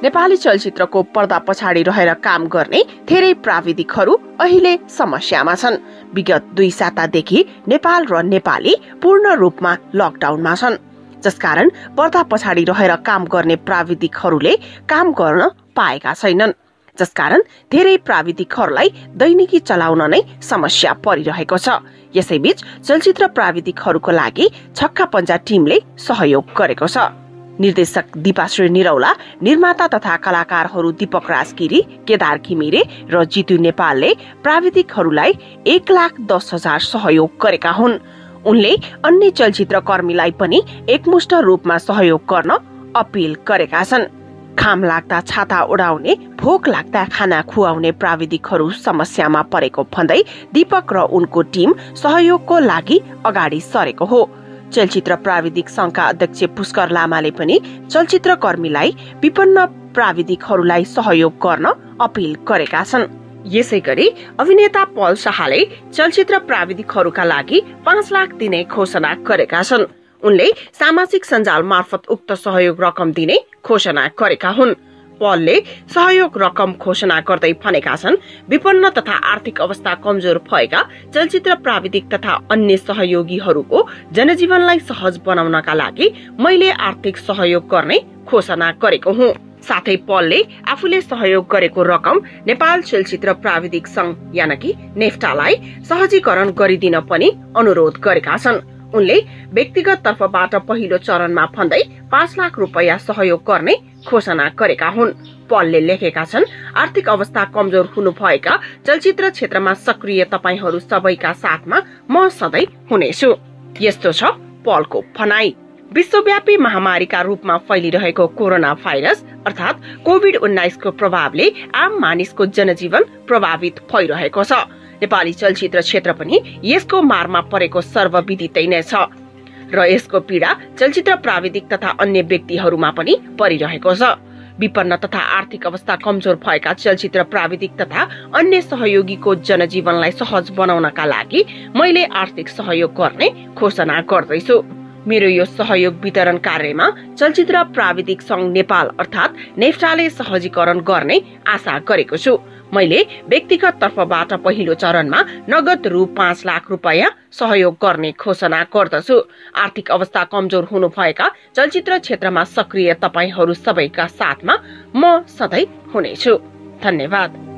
नेपाली चलचित्रको पर्दा पछाडि रहेर काम गर्ने धेरै प्राविधिकहरू अहिले समस्यामा छन्। विगत 2 सातादेखि नेपाल र नेपाली पूर्ण रूपमा लकडाउनमा छन्, जसकारण पर्दा पछाडि रहेर काम गर्ने प्राविधिकहरूले काम गर्न पाएका छैनन्, जसकारण धेरै प्राविधिकहरूलाई दैनिकी चलाउन नै समस्या परिरहेको छ। यसैबीच चलचित्र प्राविधिकहरूको लागि छक्का पञ्जा टिमले सहयोग गरेको छ। निर्देशक दीपाश्री निरौला, निर्माता तथा कलाकारहरू दीपक राजगिरी, केदार घिमिरे र जितु नेपालले प्राविधिकहरूलाई 1,10,000 सहयोग गरेका हुन्। उनले अन्य चलचित्र कर्मीलाई पनि एकमुष्ट रूपमा सहयोग गर्न अपिल गरेका छन्। घाम लाग्दा छाता उडाउने, भोक लाग्दा खाना खुवाउने प्राविधिकहरू समस्यामा परेको भन्दै दीपक र उनको टिम सहयोगको लागि अगाडि सरेको हो। चलचित्र प्राविधिक संघका अध्यक्ष पुष्कर लामाले पनि चलचित्र कर्मीलाई विपन्न प्राविधिकहरूलाई सहयोग गर्न अपिल गरेका छन्। यसैगरी अभिनेता पल शाहले चलचित्र प्राविधिकहरूका लागि 5 लाख दिने घोषणा गरेका छन्। उनले सामाजिक सञ्जाल मार्फत उक्त सहयोग रकम दिने घोषणा गरेका हुन्। पलले सहयोग रकम घोषणा गर्दै भनेका छन्, विपन्न तथा आर्थिक अवस्था कमजोर भएका चलचित्र प्राविधिक तथा अन्य सहयोगीहरूको जनजीवनलाई सहज बनाउनका लागि मैले आर्थिक सहयोग गर्ने घोषणा गरेको हुँ। साथै पलले आफूले सहयोग गरेको रकम नेपाल चलचित्र प्राविधिक संघ यानि कि नेफ्टालाई सहजीकरण गरिदिन पनि अनुरोध गरेका छन्। उनले व्यक्तिगत तर्फबाट पहिलो चरणमा भन्दै 5 लाख रुपैयाँ सहयोग गर्ने घोषणा गरेका हुन्। पलले लेखेका छन्, आर्थिक अवस्था कमजोर हुनु भएका चलचित्र क्षेत्रमा सक्रिय तपाईहरू सबैका साथमा म सधैँ हुनेछु। यस्तो छ पलको भनाई। विश्वव्यापी महामारीका रूपमा फैलिरहेको कोरोना भाइरस अर्थात कोभिड-19 को प्रभावले आम मानिसको जनजीवन प्रभावित भइरहेको छ। नेपाली चलचित्र क्षेत्र पनि यसको मारमा परेको सर्वविदितै नै छ र यसको पीडा चलचित्र प्राविधिक तथा अन्य व्यक्तिहरूमा पनि परिरहेको छ। विपन्न तथा आर्थिक अवस्था कमजोर भएका चलचित्र प्राविधिक तथा अन्य सहयोगीको जनजीवनलाई सहज बनाउनका लागि मैले आर्थिक सहयोग गर्ने घोषणा गर्दैछु। मेरो यो सहयोग वितरण कार्यमा चलचित्र प्राविधिक संघ नेपाल अर्थात नेफ्टाले सहजीकरण गर्ने आशा गरेको छु। मैले व्यक्तिगत तर्फबाट पहिलो चरणमा नगद रु 5 लाख रुपैयाँ सहयोग गर्ने घोषणा गर्दछु। आर्थिक अवस्था कमजोर हुनु भएका चलचित्र क्षेत्रमा सक्रिय तपाईहरू सबैका साथमा म सधैँ हुनेछु। धन्यवाद।